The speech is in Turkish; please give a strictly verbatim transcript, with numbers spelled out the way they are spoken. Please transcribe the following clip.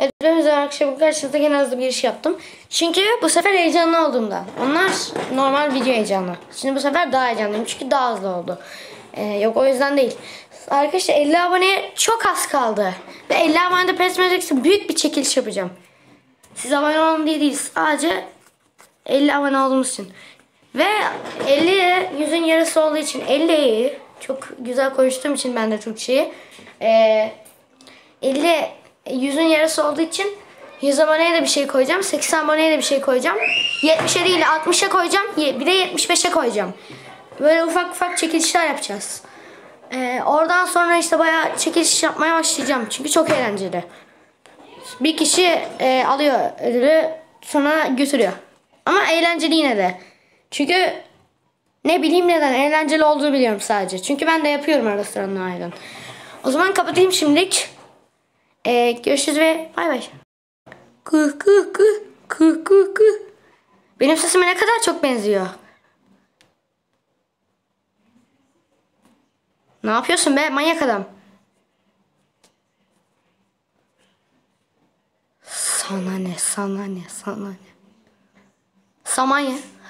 Hepinize arkadaşlar, bu karşınızda gene hızlı bir giriş yaptım. Çünkü bu sefer heyecanlı olduğumda. Onlar normal video heyecanlı. Şimdi bu sefer daha heyecanlıyım çünkü daha hızlı oldu. Ee, yok o yüzden değil. Arkadaşlar elli aboneye çok az kaldı. Ve elli abonede Pes Magic'si büyük bir çekiliş yapacağım. Siz abone olun diye değil. Sadece elli abone olduğumuz için. Ve elli yüzün yarısı olduğu için elliyi çok güzel konuştuğum için ben de Türkçeyi. Ee, elli yüzün yarısı olduğu için yüz aboneye de bir şey koyacağım. seksen aboneye de bir şey koyacağım. yetmişe değil altmışa koyacağım. Bir de yetmiş beşe koyacağım. Böyle ufak ufak çekilişler yapacağız. Ee, oradan sonra işte bayağı çekiliş yapmaya başlayacağım. Çünkü çok eğlenceli. Bir kişi e, alıyor ödülü, sonra götürüyor. Ama eğlenceli yine de. Çünkü ne bileyim neden eğlenceli olduğunu biliyorum sadece. Çünkü ben de yapıyorum arada sırada aynen. O zaman kapatayım şimdilik. Ee, görüşürüz ve bay bay. Kıh kıh kıh kıh kıh kıh. Benim sesime ne kadar çok benziyor. Ne yapıyorsun be manyak adam? Sana ne, sana ne, sana ne. Samanya.